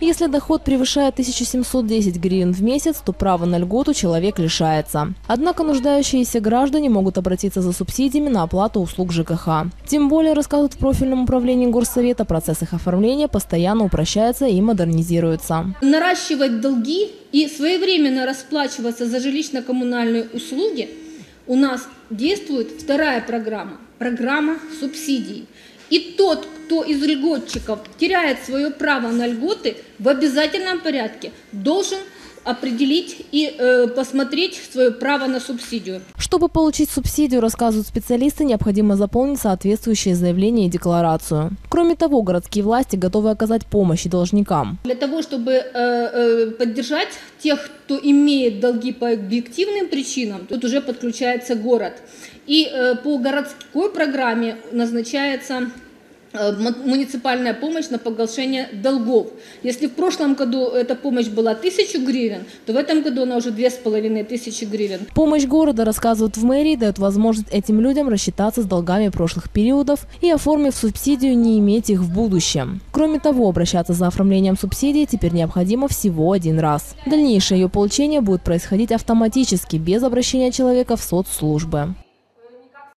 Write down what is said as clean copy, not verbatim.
Если доход превышает 1710 гривен в месяц, то права на льготу человек лишается. Однако нуждающиеся граждане могут обратиться за субсидиями на оплату услуг ЖКХ. Тем более, рассказывают в профильном управлении Горсовета, процесс их оформления постоянно упрощается и модернизируется. Наращивать долги и своевременно расплачиваться за жилищно-коммунальные услуги у нас действует вторая программа – программа субсидий. И тот, кто из льготчиков теряет свое право на льготы, в обязательном порядке должен определить и посмотреть свое право на субсидию. Чтобы получить субсидию, рассказывают специалисты, необходимо заполнить соответствующее заявление и декларацию. Кроме того, городские власти готовы оказать помощь и должникам. Для того, чтобы поддержать тех, кто имеет долги по объективным причинам, тут уже подключается город. И по городской программе назначается муниципальная помощь на погашение долгов. Если в прошлом году эта помощь была 1000 гривен, то в этом году она уже 2500 гривен. Помощь города, рассказывают в мэрии, дает возможность этим людям рассчитаться с долгами прошлых периодов и, оформив субсидию, не иметь их в будущем. Кроме того, обращаться за оформлением субсидии теперь необходимо всего один раз. Дальнейшее ее получение будет происходить автоматически, без обращения человека в соцслужбы.